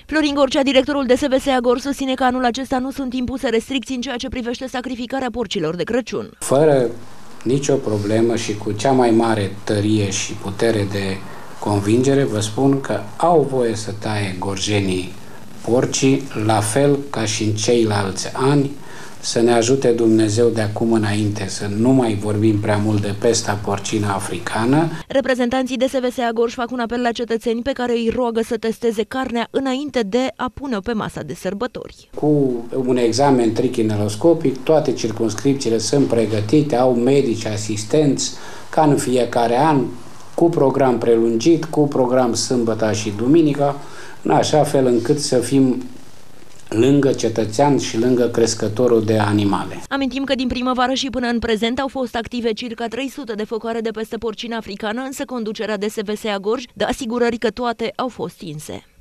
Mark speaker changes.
Speaker 1: Florin Gorcea, directorul DSVS Agor, susține că anul acesta nu sunt impuse restricții în ceea ce privește sacrificarea porcilor de Crăciun.
Speaker 2: Fără nicio problemă și cu cea mai mare tărie și putere de convingere, vă spun că au voie să taie gorjenii porcii, la fel ca și în ceilalți ani. Să ne ajute Dumnezeu de acum înainte să nu mai vorbim prea mult de pesta porcină africană.
Speaker 1: Reprezentanții DSVS Agor își fac un apel la cetățeni pe care îi roagă să testeze carnea înainte de a pune-o pe masa de sărbători.
Speaker 2: Cu un examen trichineloscopic, toate circumscripțiile sunt pregătite, au medici asistenți, ca în fiecare an, cu program prelungit, cu program sâmbătă și duminica, în așa fel încât să fim lângă cetățean și lângă crescătorul de animale.
Speaker 1: Amintim că din primăvară și până în prezent au fost active circa 300 de focoare de peste porcină africană, însă conducerea DSVS Agor dă asigurări că toate au fost stinse.